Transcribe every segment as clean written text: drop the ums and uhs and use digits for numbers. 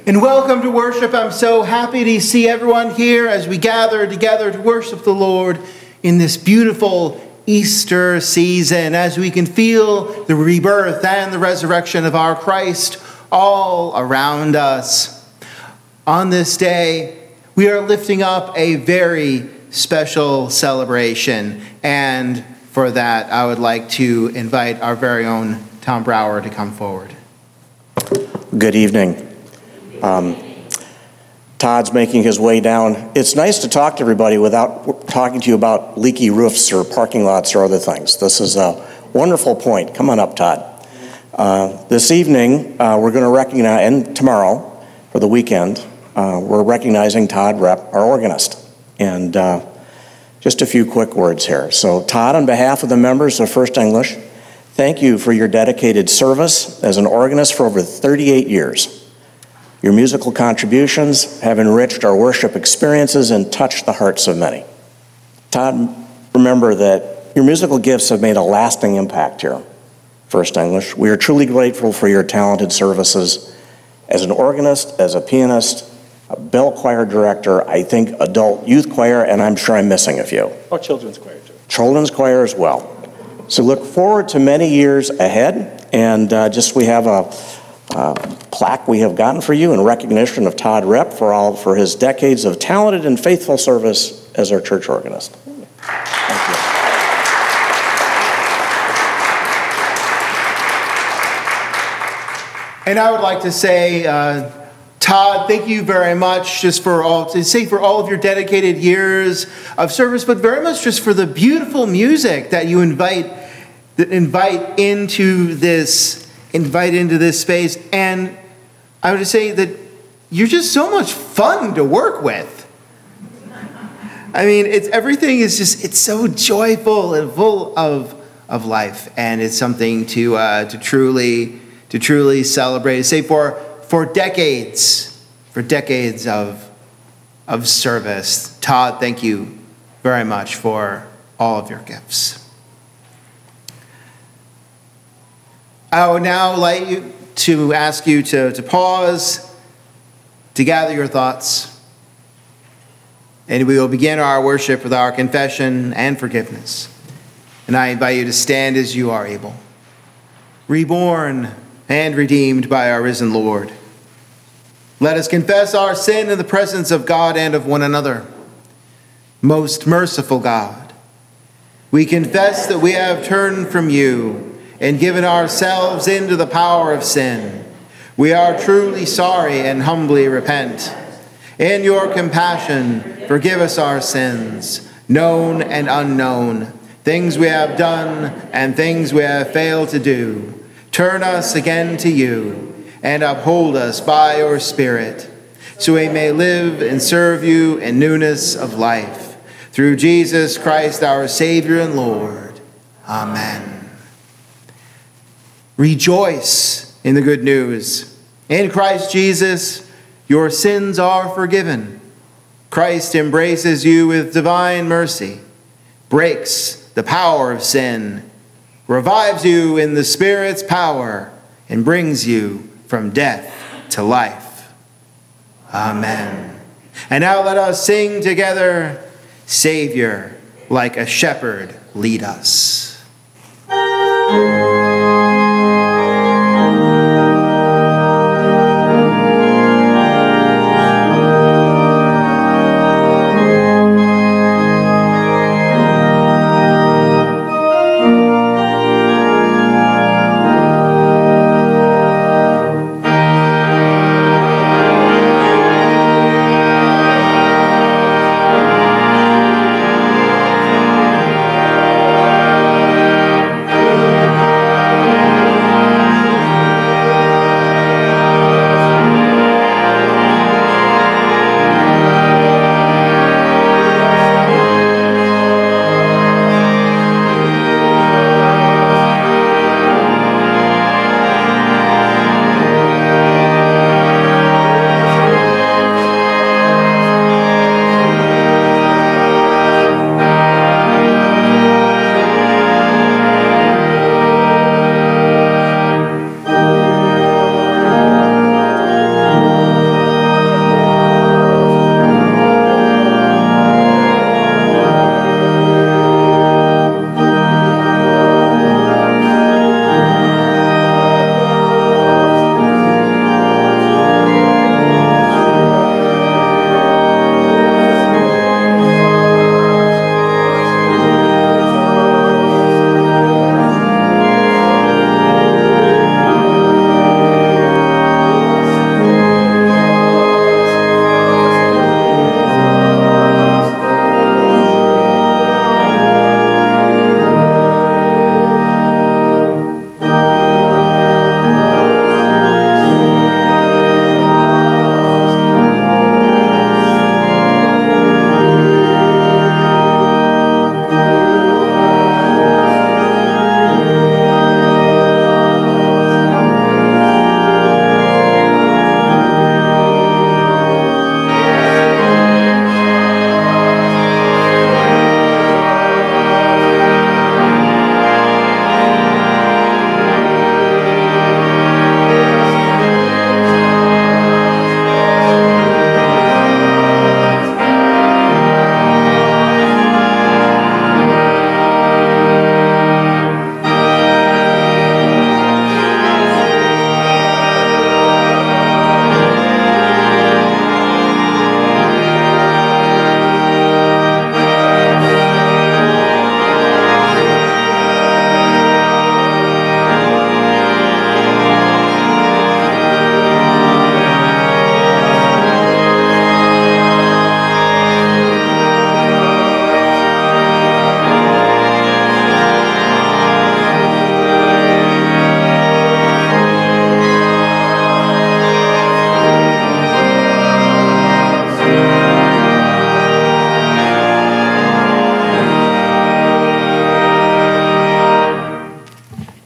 And welcome to worship. I'm so happy to see everyone here as we gather together to worship the Lord in this beautiful Easter season, as we can feel the rebirth and the resurrection of our Christ all around us. On this day, we are lifting up a very special celebration, and for that, I would like to invite our very own Tom Brower to come forward. Good evening. Todd's making his way down. It's nice to talk to everybody without talking to you about leaky roofs or parking lots or other things. This is a wonderful point. Come on up, Todd. This evening, we're going to recognize, and tomorrow, for the weekend, we're recognizing Todd Repp, our organist. And just a few quick words here. So, Todd, on behalf of the members of First English, thank you for your dedicated service as an organist for over 38 years. Your musical contributions have enriched our worship experiences and touched the hearts of many. Todd, remember that your musical gifts have made a lasting impact here, First English. We are truly grateful for your talented services as an organist, as a pianist, a bell choir director, I think adult youth choir, and I'm sure I'm missing a few. Oh, children's choir too. Children's choir as well. So look forward to many years ahead, and we have a plaque we have gotten for you in recognition of Todd Repp for his decades of talented and faithful service as our church organist. Thank you. And I would like to say, Todd, thank you very much for all of your dedicated years of service, but very much just for the beautiful music that you invite into this space. And I would just say that you're just so much fun to work with. I mean, everything is it's so joyful and full of life, and it's something to truly celebrate. Say for decades of service, Todd, thank you very much for all of your gifts. I would now like to ask you to pause, to gather your thoughts, and we will begin our worship with our confession and forgiveness. And I invite you to stand as you are able, reborn and redeemed by our risen Lord. Let us confess our sin in the presence of God and of one another. Most merciful God, we confess that we have turned from you and given ourselves into the power of sin. We are truly sorry and humbly repent. In your compassion, forgive us our sins, known and unknown, things we have done and things we have failed to do. Turn us again to you and uphold us by your Spirit, so we may live and serve you in newness of life. Through Jesus Christ, our Savior and Lord. Amen. Rejoice in the good news. In Christ Jesus, your sins are forgiven. Christ embraces you with divine mercy, breaks the power of sin, revives you in the Spirit's power, and brings you from death to life. Amen. And now let us sing together, Savior, like a shepherd, lead us.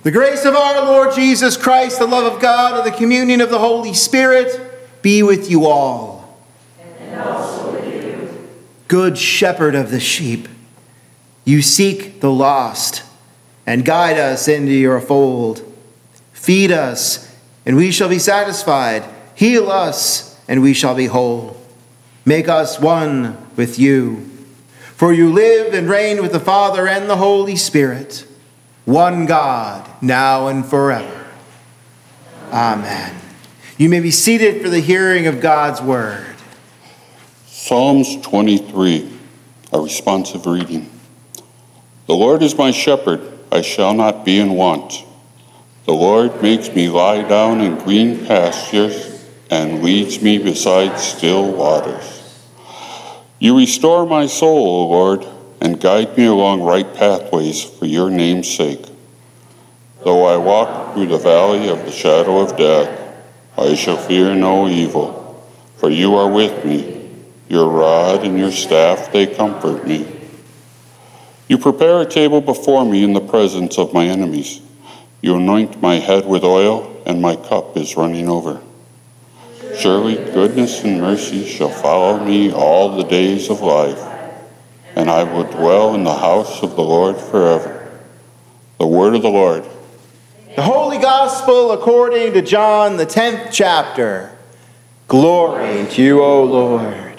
The grace of our Lord Jesus Christ, the love of God, and the communion of the Holy Spirit be with you all. And also with you. Good shepherd of the sheep, you seek the lost and guide us into your fold. Feed us, and we shall be satisfied. Heal us, and we shall be whole. Make us one with you. For you live and reign with the Father and the Holy Spirit, one God, now and forever. Amen. You may be seated for the hearing of God's word. Psalms 23, a responsive reading. The Lord is my shepherd, I shall not be in want. The Lord makes me lie down in green pastures and leads me beside still waters. You restore my soul, O Lord, and guide me along right pathways for your name's sake. Though I walk through the valley of the shadow of death, I shall fear no evil, for you are with me. Your rod and your staff, they comfort me. You prepare a table before me in the presence of my enemies. You anoint my head with oil, and my cup is running over. Surely goodness and mercy shall follow me all the days of life, and I will dwell in the house of the Lord forever. The word of the Lord. The Holy Gospel according to John, the 10th chapter. Glory to you, O Lord.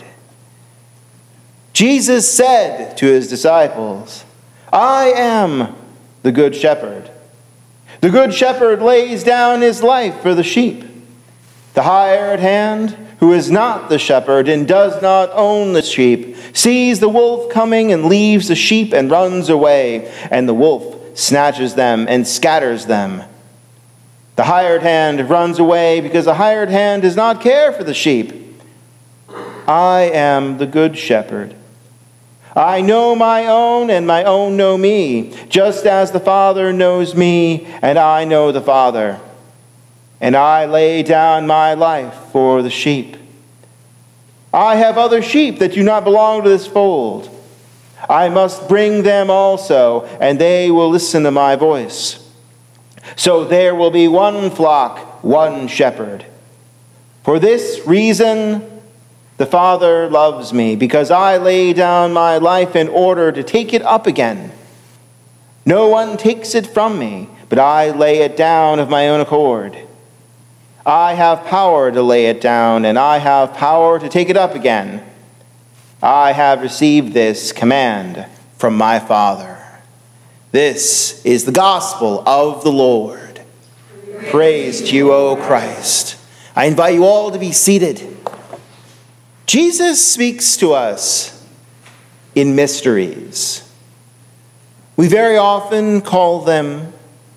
Jesus said to his disciples, I am the good shepherd. The good shepherd lays down his life for the sheep. The hired hand, who is not the shepherd and does not own the sheep, sees the wolf coming and leaves the sheep and runs away, and the wolf snatches them and scatters them. The hired hand runs away because the hired hand does not care for the sheep. I am the good shepherd. I know my own, and my own know me, just as the Father knows me, and I know the Father. And I lay down my life for the sheep. I have other sheep that do not belong to this fold. I must bring them also, and they will listen to my voice. So there will be one flock, one shepherd. For this reason, the Father loves me, because I lay down my life in order to take it up again. No one takes it from me, but I lay it down of my own accord. I have power to lay it down, and I have power to take it up again. I have received this command from my Father. This is the gospel of the Lord. Praise to you, O Christ. I invite you all to be seated. Jesus speaks to us in mysteries. We very often call them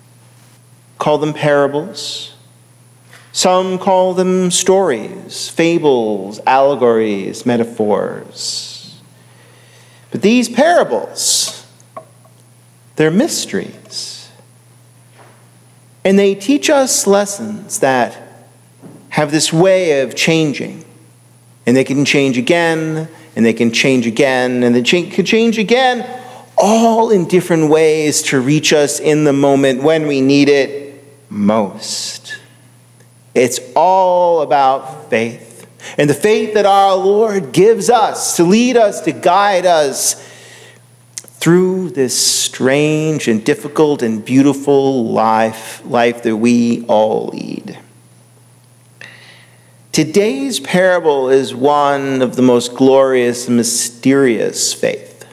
parables. Some call them stories, fables, allegories, metaphors. But these parables, they're mysteries. And they teach us lessons that have this way of changing. And they can change again, and they can change again, and they can change again, all in different ways to reach us in the moment when we need it most. It's all about faith, and the faith that our Lord gives us to lead us, to guide us through this strange and difficult and beautiful life that we all lead. Today's parable is one of the most glorious and mysterious faith.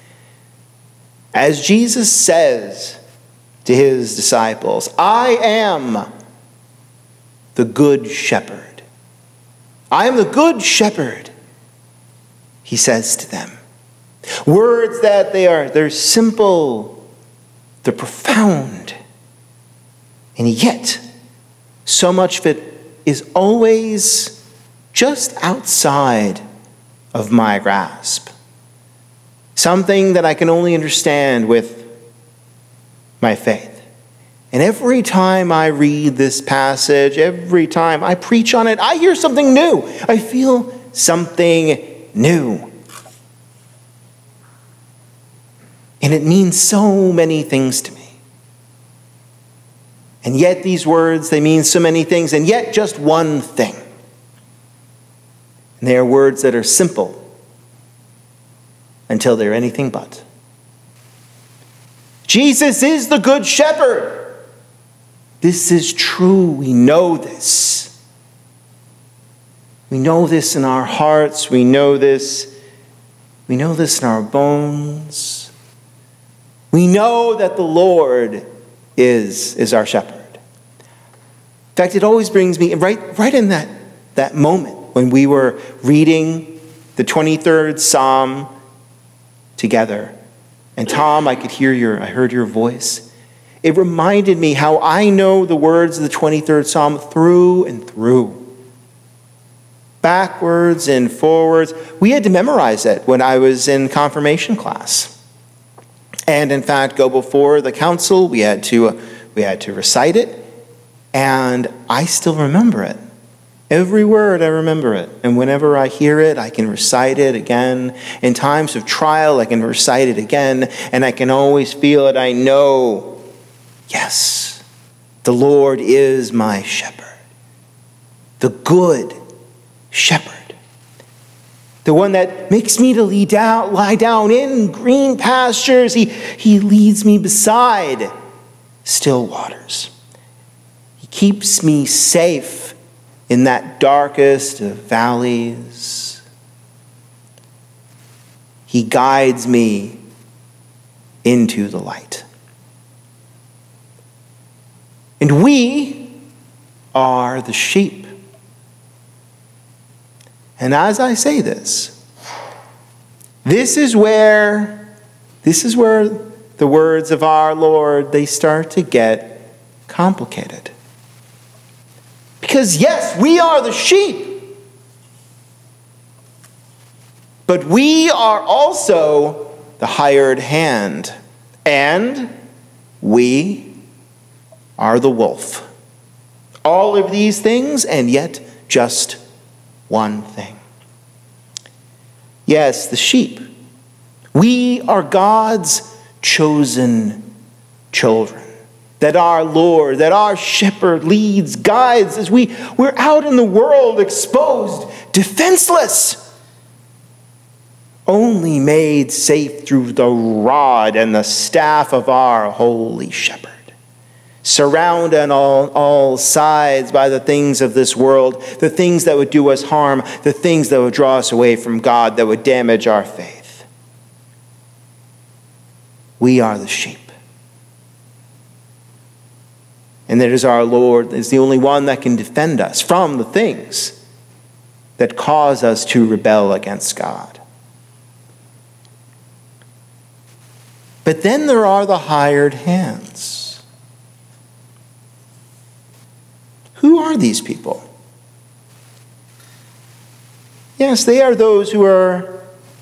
As Jesus says to his disciples, I am the good shepherd. I am the good shepherd, he says to them. Words that they're simple, they're profound, and yet so much of it is always just outside of my grasp. Something that I can only understand with my faith. And every time I read this passage, every time I preach on it, I hear something new. I feel something new. And it means so many things to me. And yet these words, they mean so many things, and yet just one thing. And they are words that are simple until they're anything but. Jesus is the good shepherd. This is true. We know this. We know this in our hearts. We know this. We know this in our bones. We know that the Lord is our shepherd. In fact, it always brings me, right in that moment when we were reading the 23rd Psalm together. And Tom, I heard your voice. It reminded me how I know the words of the 23rd Psalm through and through. Backwards and forwards. We had to memorize it when I was in confirmation class. And in fact, go before the council, we had to recite it. And I still remember it. Every word, I remember it. And whenever I hear it, I can recite it again. In times of trial, I can recite it again. And I can always feel it. I know, yes, the Lord is my shepherd. The good shepherd. The one that makes me to lie down in green pastures. He leads me beside still waters. He keeps me safe in that darkest of valleys. He guides me into the light. And we are the sheep. And as I say this is where the words of our Lord, they start to get complicated. Because yes, we are the sheep. But we are also the hired hand. And we are the wolf. All of these things, and yet just one thing. Yes, the sheep. We are God's chosen children. That our Lord, that our shepherd leads, guides as we're out in the world exposed, defenseless. Only made safe through the rod and the staff of our holy shepherd. Surrounded on all sides by the things of this world, the things that would do us harm, the things that would draw us away from God, that would damage our faith. We are the sheep. And that is our Lord, is the only one that can defend us from the things that cause us to rebel against God. But then there are the hired hands. Who are these people? Yes, they are those who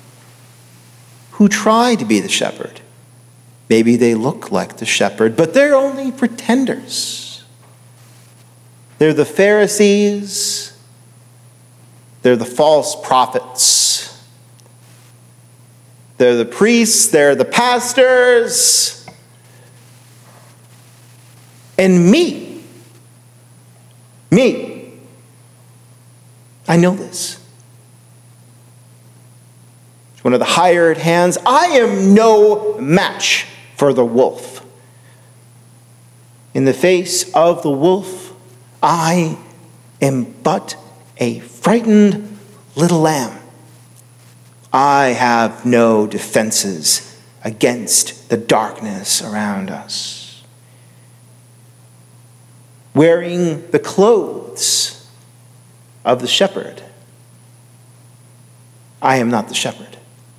try to be the shepherd. Maybe they look like the shepherd, but they're only pretenders. They're the Pharisees. They're the false prophets. They're the priests. They're the pastors. And me. I know this. It's one of the hired hands. I am no match for the wolf. In the face of the wolf, I am but a frightened little lamb. I have no defenses against the darkness around us. Wearing the clothes of the shepherd, I am not the shepherd.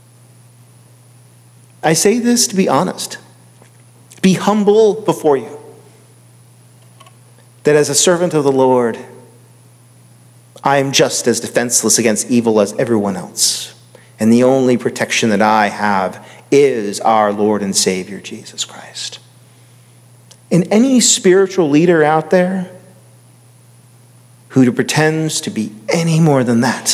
I say this to be honest. Be humble before you. That as a servant of the Lord, I am just as defenseless against evil as everyone else. And the only protection that I have is our Lord and Savior, Jesus Christ. And any spiritual leader out there who pretends to be any more than that,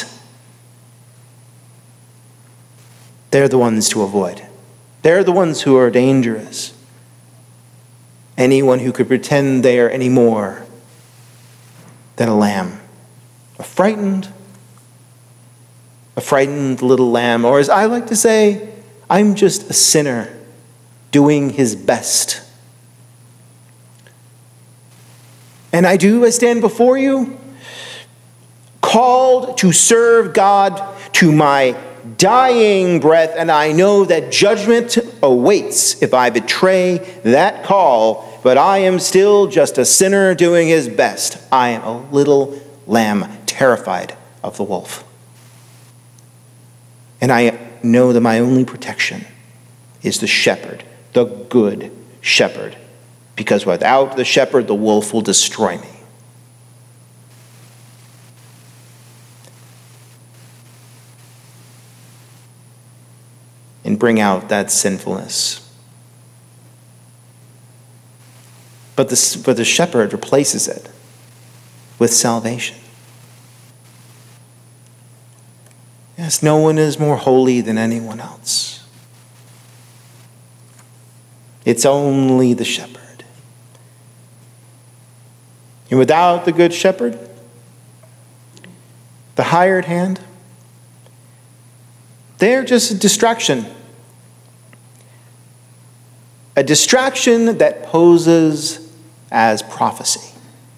they're the ones to avoid. They're the ones who are dangerous. anyone who could pretend they are any more than a lamb, a frightened little lamb, or as I like to say, I'm just a sinner doing his best. And I stand before you, called to serve God to my dying breath, and I know that judgment awaits if I betray that call, but I am still just a sinner doing his best. I am a little lamb, terrified of the wolf. And I know that my only protection is the shepherd, the good shepherd, because without the shepherd, the wolf will destroy me. And bring out that sinfulness. But the shepherd replaces it with salvation. Yes, no one is more holy than anyone else. It's only the shepherd. And without the good shepherd, the hired hand, they're just a distraction. A distraction that poses as prophecy.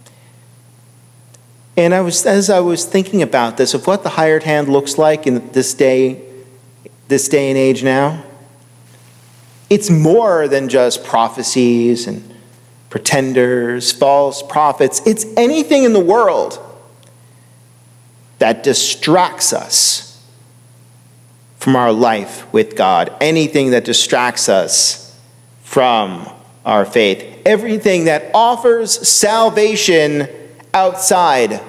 And as I was thinking about this, of what the hired hand looks like in this day and age now, it's more than just prophecies and pretenders, false prophets. It's anything in the world that distracts us from our life with God. Anything that distracts us from our faith. Everything that offers salvation outside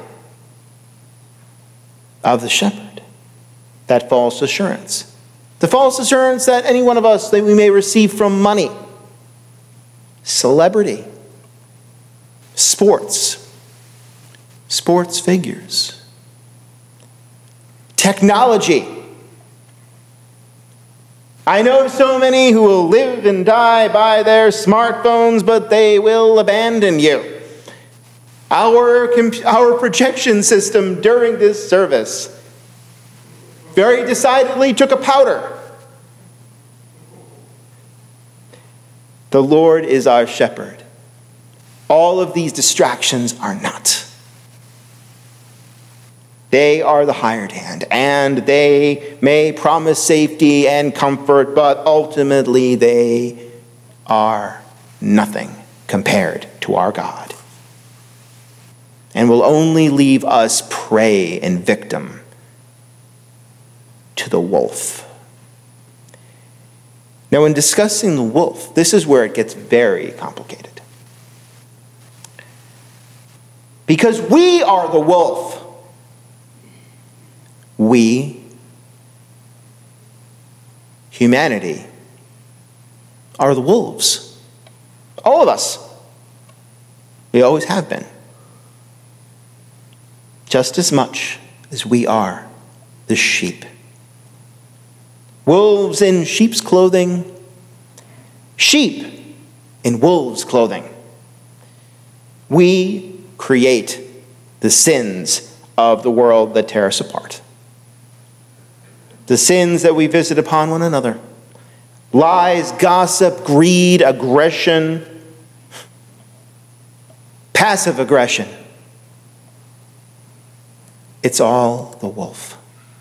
of the shepherd. That false assurance. The false assurance that any one of us that we may receive from money, celebrity, sports figures, technology. I know so many who will live and die by their smartphones, but they will abandon you. Our projection system during this service very decidedly took a powder. The Lord is our shepherd. All of these distractions are not. They are the hired hand, and they may promise safety and comfort, but ultimately they are nothing compared to our God, and will only leave us prey and victim to the wolf. Now, in discussing the wolf, this is where it gets very complicated. Because we are the wolf. We, humanity, are the wolves. All of us. We always have been. Just as much as we are the sheep. Wolves in sheep's clothing. Sheep in wolves' clothing. We create the sins of the world that tear us apart. The sins that we visit upon one another. Lies, gossip, greed, aggression, passive aggression. It's all the wolf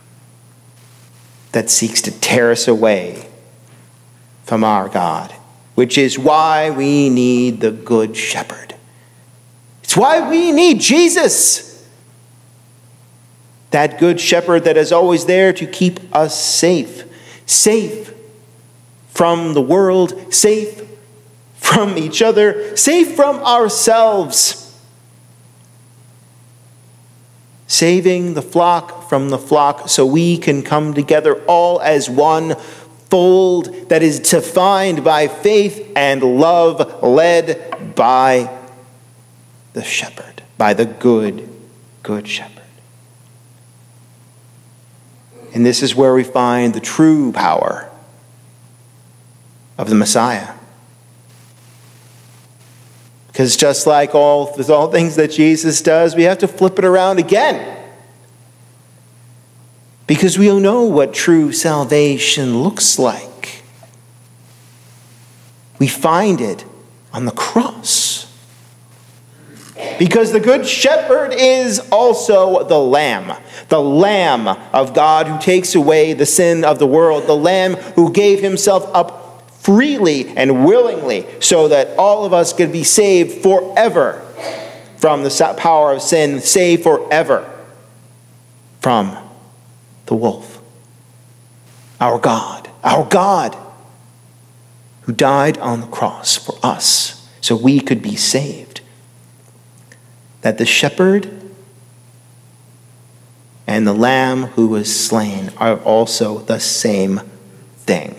that seeks to tear us away from our God, which is why we need the Good Shepherd. It's why we need Jesus. That good shepherd that is always there to keep us safe. Safe from the world, safe from each other, safe from ourselves. Saving the flock from the flock so we can come together all as one fold that is defined by faith and love, led by the shepherd, by the good shepherd. And this is where we find the true power of the Messiah. Because just like all things that Jesus does, we have to flip it around again. Because we know what true salvation looks like. We find it on the cross. Because the Good Shepherd is also the Lamb of God who takes away the sin of the world, the Lamb who gave himself up freely and willingly so that all of us could be saved forever from the power of sin, saved forever from the wolf. Our God who died on the cross for us so we could be saved. That the shepherd and the lamb who was slain are also the same thing.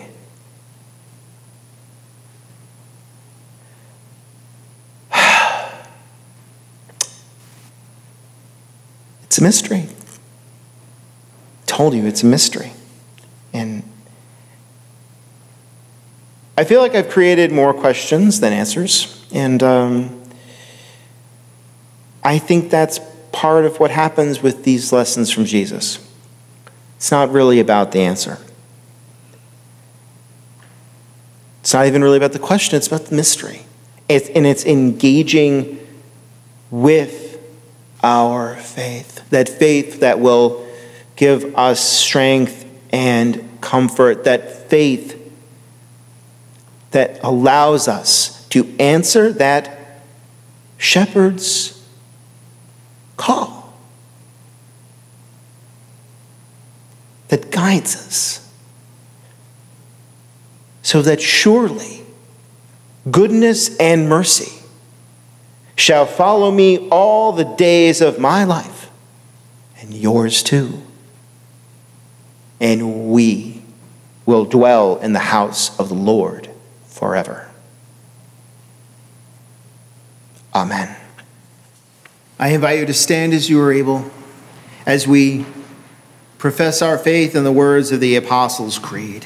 It's a mystery. I told you it's a mystery. And I feel like I've created more questions than answers. And I think that's part of what happens with these lessons from Jesus. It's not really about the answer. It's not even really about the question, it's about the mystery. And it's engaging with our faith. That faith that will give us strength and comfort. That faith that allows us to answer that shepherd's call. That guides us. So that surely goodness and mercy shall follow me all the days of my life, and yours too. And we will dwell in the house of the Lord forever. Amen. I invite you to stand as you are able as we profess our faith in the words of the Apostles' Creed.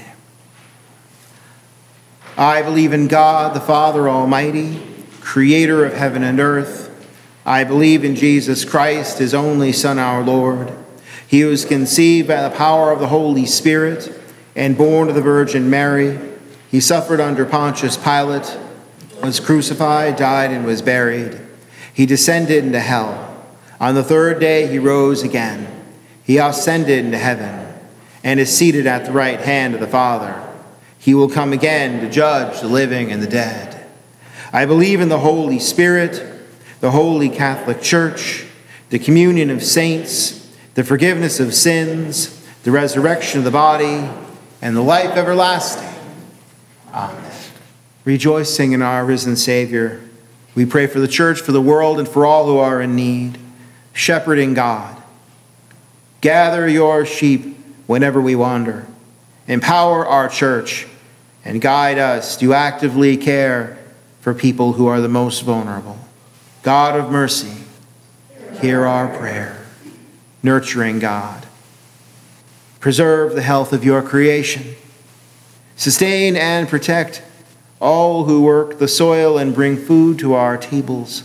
I believe in God, the Father Almighty, creator of heaven and earth. I believe in Jesus Christ, his only Son, our Lord. He was conceived by the power of the Holy Spirit and born of the Virgin Mary. He suffered under Pontius Pilate, was crucified, died, and was buried. He descended into hell. On the third day he rose again. He ascended into heaven and is seated at the right hand of the Father. He will come again to judge the living and the dead. I believe in the Holy Spirit, the Holy Catholic Church, the communion of saints, the forgiveness of sins, the resurrection of the body, and the life everlasting. Amen. Rejoicing in our risen Savior, we pray for the church, for the world, and for all who are in need. Shepherding God, gather your sheep whenever we wander. Empower our church and guide us to actively care for people who are the most vulnerable. God of mercy, hear our prayer. Nurturing God, preserve the health of your creation. Sustain and protect all who work the soil and bring food to our tables.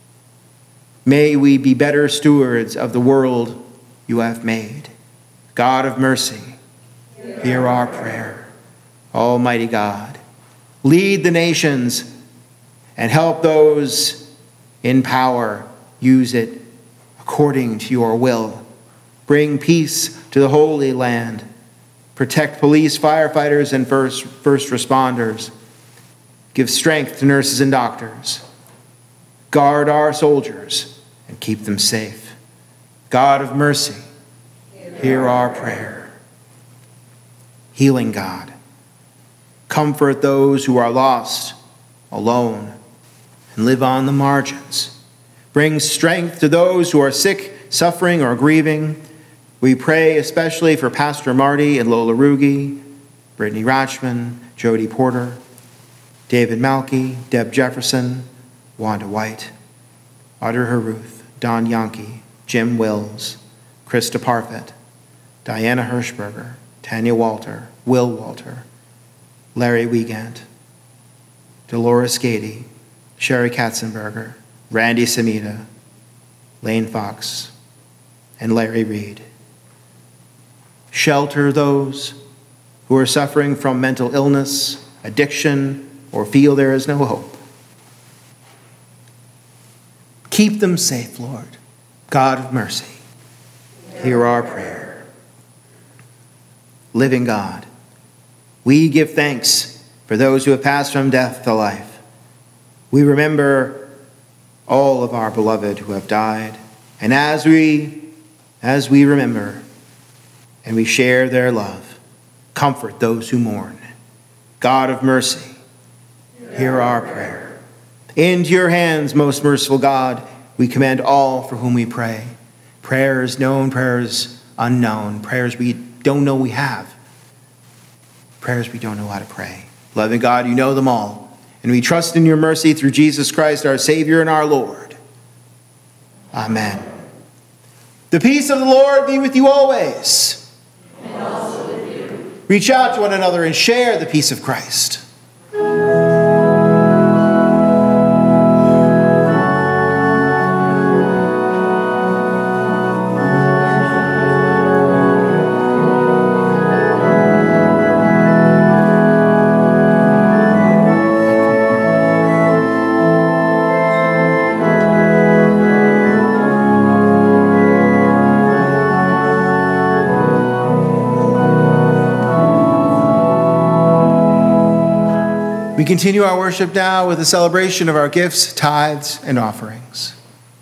May we be better stewards of the world you have made. God of mercy, hear our prayer. Almighty God, lead the nations and help those in power use it according to your will. Bring peace to the Holy Land. Protect police, firefighters, and first responders. Give strength to nurses and doctors. Guard our soldiers and keep them safe. God of mercy, hear our prayer. Healing God, comfort those who are lost, alone, and live on the margins. Bring strength to those who are sick, suffering, or grieving. We pray especially for Pastor Marty and Lola Rugi, Brittany Rachman, Jody Porter, David Malky, Deb Jefferson, Wanda White, Audrey Haruth, Don Yankee, Jim Wills, Krista Parfit, Diana Hirschberger, Tanya Walter, Will Walter, Larry Wiegand, Dolores Gady, Sherry Katzenberger, Randy Samita, Lane Fox, and Larry Reed. Shelter those who are suffering from mental illness, addiction, or feel there is no hope. Keep them safe, Lord, God of mercy. Hear our prayer. Living God, we give thanks for those who have passed from death to life. We remember all of our beloved who have died, and as we remember and we share their love, comfort those who mourn. God of mercy, hear our prayer. Into your hands, most merciful God, we commend all for whom we pray. Prayers known, prayers unknown, prayers we don't know we have, prayers we don't know how to pray. Loving God, you know them all, and we trust in your mercy through Jesus Christ, our Savior and our Lord. Amen. The peace of the Lord be with you always. And also with you. Reach out to one another and share the peace of Christ. We continue our worship now with a celebration of our gifts, tithes, and offerings.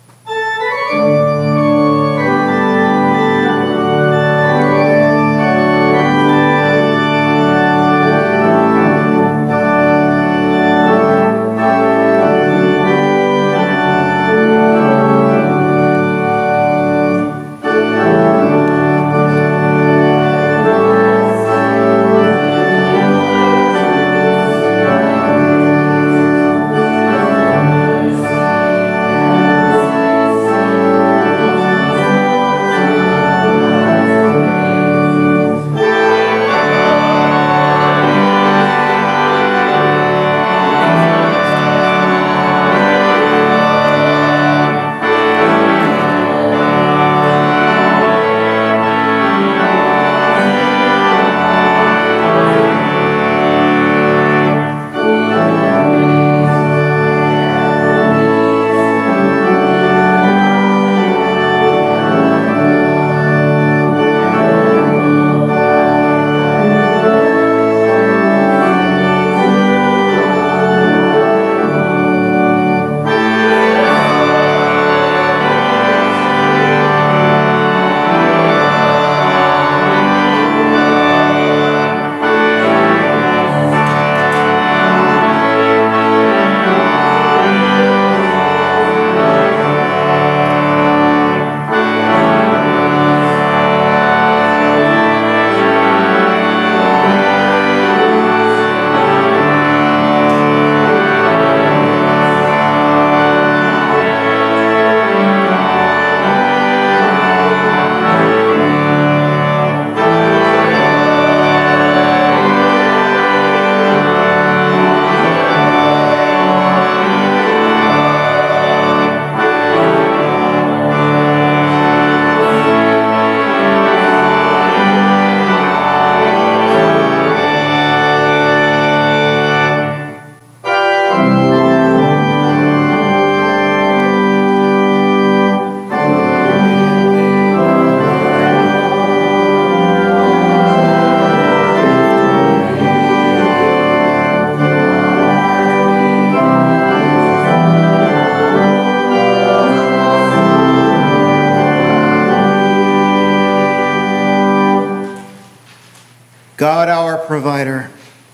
God, our provider,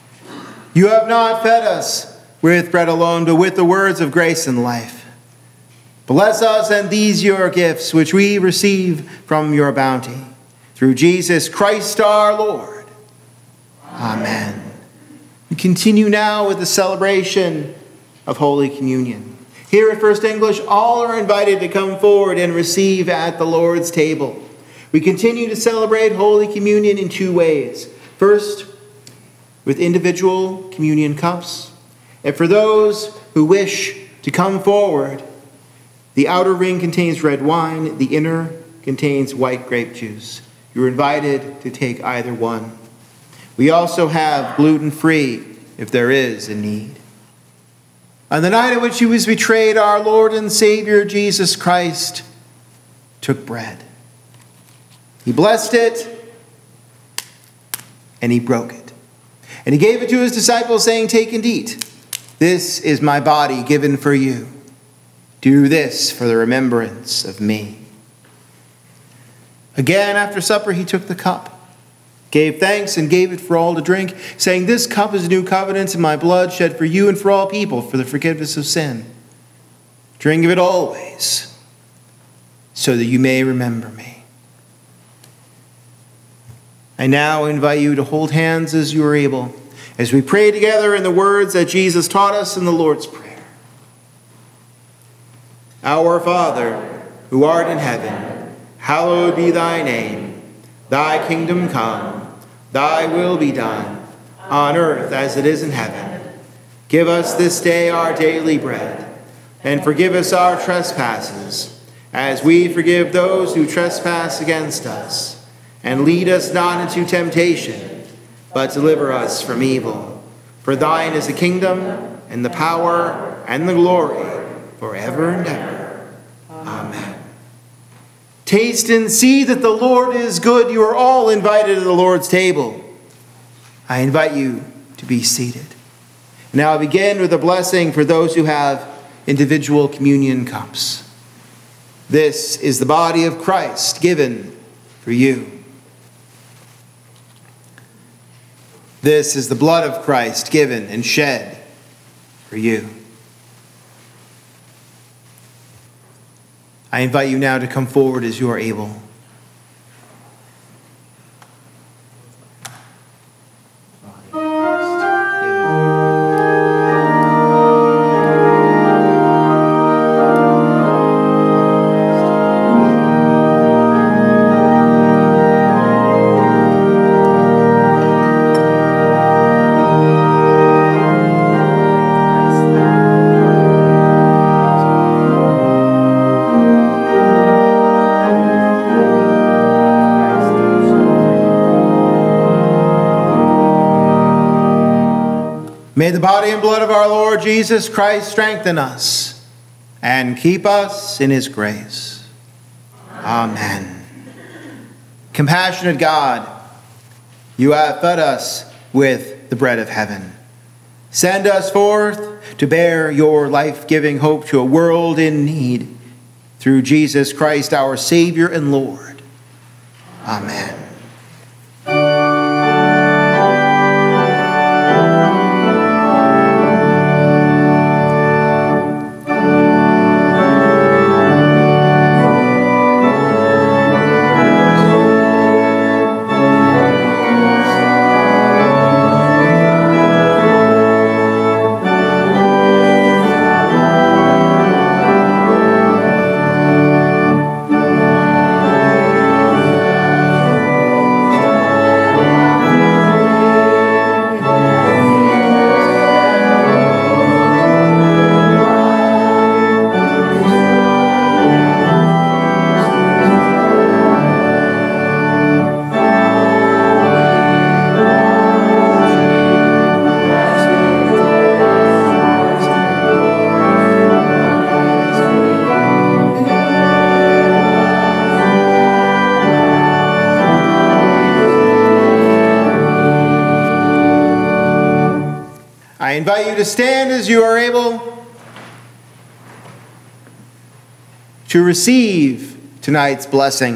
you have not fed us with bread alone, but with the words of grace and life. Bless us and these your gifts, which we receive from your bounty. Through Jesus Christ our Lord. Amen. We continue now with the celebration of Holy Communion. Here at First English, all are invited to come forward and receive at the Lord's table. We continue to celebrate Holy Communion in two ways. First, with individual communion cups, and for those who wish to come forward. The outer ring contains red wine, the inner contains white grape juice. You're invited to take either one. We also have gluten-free if there is a need. On the night in which he was betrayed, our Lord and Savior Jesus Christ took bread. He blessed it, and he broke it. And he gave it to his disciples, saying, "Take and eat. This is my body given for you. Do this for the remembrance of me." Again, after supper, he took the cup, gave thanks, and gave it for all to drink, saying, "This cup is a new covenant in my blood, shed for you and for all people for the forgiveness of sin. Drink of it always, so that you may remember me." I now invite you to hold hands as you are able, as we pray together in the words that Jesus taught us in the Lord's Prayer. Our Father, who art in heaven, hallowed be thy name. Thy kingdom come, thy will be done, on earth as it is in heaven. Give us this day our daily bread, and forgive us our trespasses, as we forgive those who trespass against us. And lead us not into temptation, but deliver us from evil. For thine is the kingdom, and the power, and the glory, forever and ever. Amen. Taste and see that the Lord is good. You are all invited to the Lord's table. I invite you to be seated. Now I begin with a blessing for those who have individual communion cups. This is the body of Christ given for you. This is the blood of Christ given and shed for you. I invite you now to come forward as you are able. May the body and blood of our Lord Jesus Christ strengthen us and keep us in his grace. Amen. Compassionate God, you have fed us with the bread of heaven. Send us forth to bear your life-giving hope to a world in need. Through Jesus Christ, our Savior and Lord. Amen. I invite you to stand as you are able to receive tonight's blessing.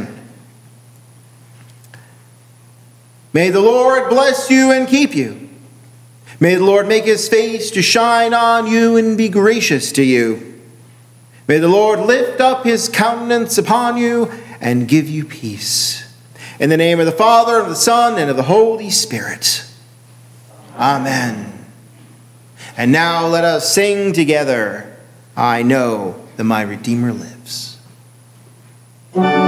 May the Lord bless you and keep you. May the Lord make his face to shine on you and be gracious to you. May the Lord lift up his countenance upon you and give you peace. In the name of the Father, and of the Son, and of the Holy Spirit. Amen. And now let us sing together, I Know That My Redeemer Lives.